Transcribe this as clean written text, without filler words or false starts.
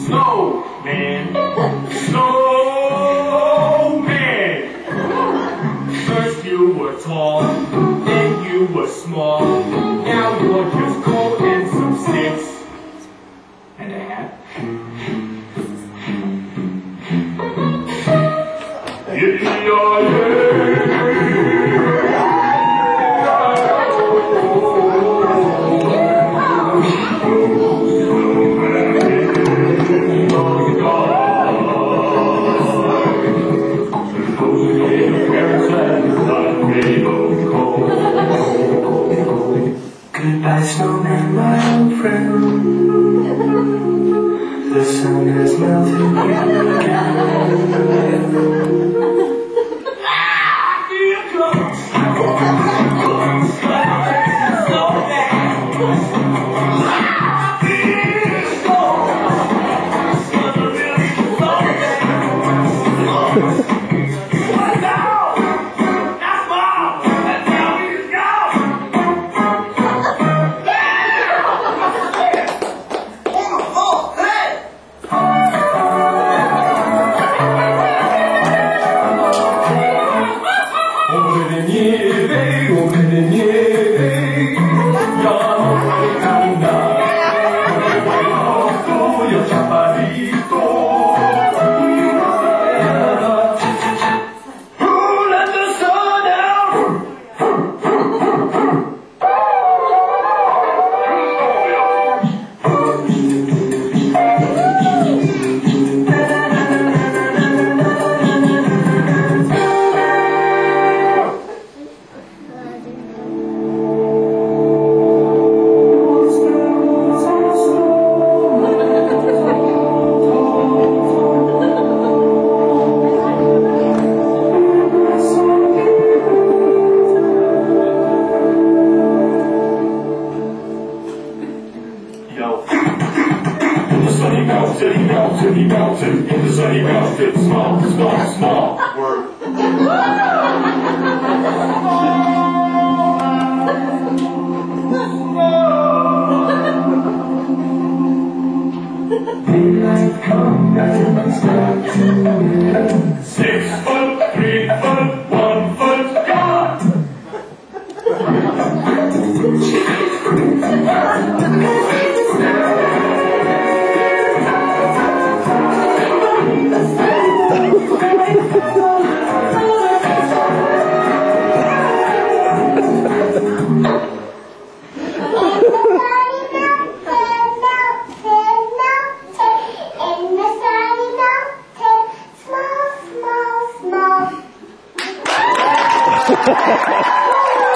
Snowman, Snowman. First you were tall, then you were small. Now you're just cold and some sticks and a hat. Goodbye, snowman, my old friend. The sun has melted you again. Here comes He melted, in the sun he melted, small, small, small, word. Daylight come and start to end. 6 foot, 3 foot, 1 foot, gone! Ha ha ha!